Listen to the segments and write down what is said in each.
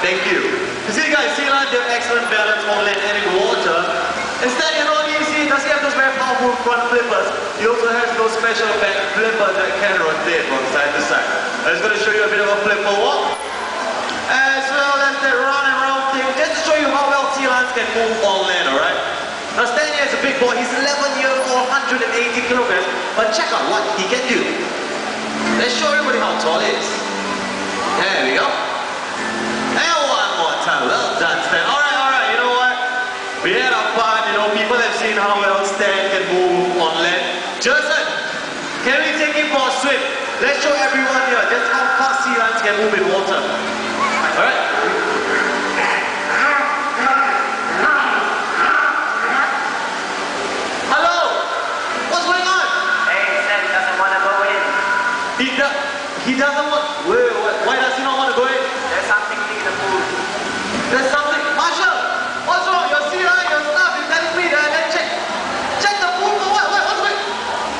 Thank you. You see guys, sea lions have excellent balance on land and in water. Instead, you know, you see, does he have those very powerful front flippers? He also has those special back flippers that can rotate from side to side. I'm just going to show you a bit of a flipper walk, as well as that round and round thing, just to show you how well sea lions can move on land, alright? Now Stanley is a big boy, he's 11 years old, 180 kilograms, but check out what he can do. Let's show everybody how tall he is. There we go. And one more time, well done Stan. Alright, you know what? We had our fun, you know, people have seen how well Stan can move on land. Jason, can we take him for a swim? Let's show everyone here just how fast sea lions can move in water. Alright? Hello? What's going on? Hey, Stan doesn't want to go in. He doesn't want... Wait, why does he not want to go in? There's something in the pool. There's something... Marshall! What's wrong? Your sea lion, your stuff is telling me that. Check the pool for what? What's going on?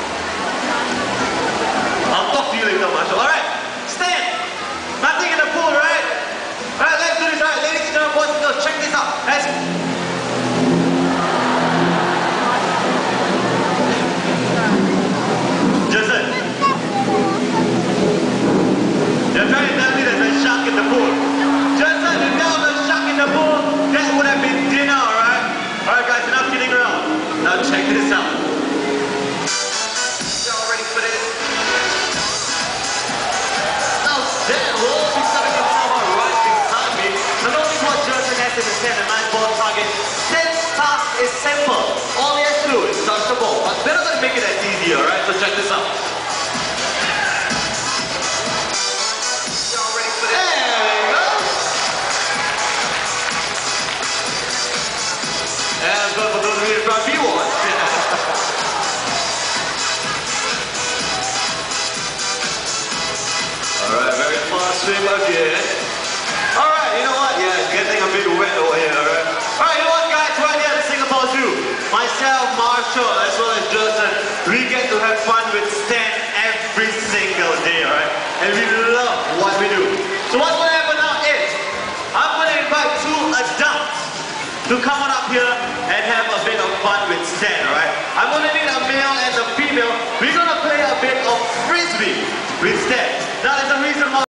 I'll talk to you later, Marshall. Alright, Stan! Nothing in the pool, right? Alright, let's do this. Alright, ladies and gentlemen, boys and girls, check this out. Jason! You're trying to tell me there's a shark in the pool. Jason, if there was a shark in the pool, that would have been dinner, alright? Alright guys, enough kidding around. Now check this out. Y'all ready for this? Now Stan will be setting himself up right behind me. Now notice what Jason has in his hand, a 9-ball target. Stan's task is simple. All he has to do is touch the ball. But we're not going to make it as easy, alright? So check this out. And for those of you who are viewers. Alright, very fast swim again. Alright, you know what? Yeah, it's getting a bit wet over here, alright? Alright, you know what guys? Right here at the Singapore Zoo, myself, Marshall, as well as Jason, we get to have fun with Stan every single day, alright? And we love what we do. So what's going to happen now is, I'm going to invite 2 adults to come on up here and have a bit of fun with Stan, alright? I'm going to need a male and a female. We're going to play a bit of frisbee with Stan. Now there's a reason why